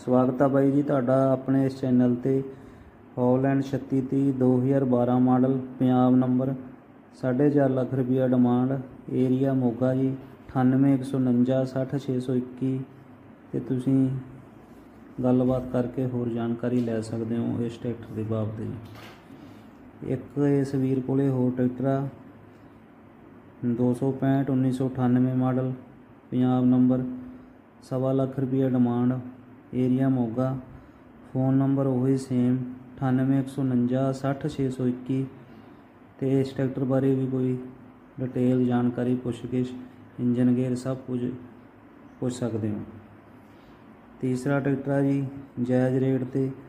स्वागत है बाई जी तुहाडा अपने इस चैनल ते। Holland 3630 2012 model, Punjab number, 4.5 lakh रुपया डिमांड, एरिया मोगा जी, 98 149 60 621। तो तुसीं गलबात करके होर जानकारी लै सकते हो इस ट्रैक्टर के बाबत जी। एक इस वीर कोले होर ट्रैक्टर आ 265 1998 मॉडल, पंजाब नंबर, 1.25 लाख रुपया demand, area Moga, phone number वही सेम 98 149 60 621। तो इस ट्रैक्टर बारे भी कोई डिटेल जानकारी पुछ के इंजन गेयर सब कुछ पुछ सकते हो। तीसरा ट्रैक्टर है जी जायज़ रेट ते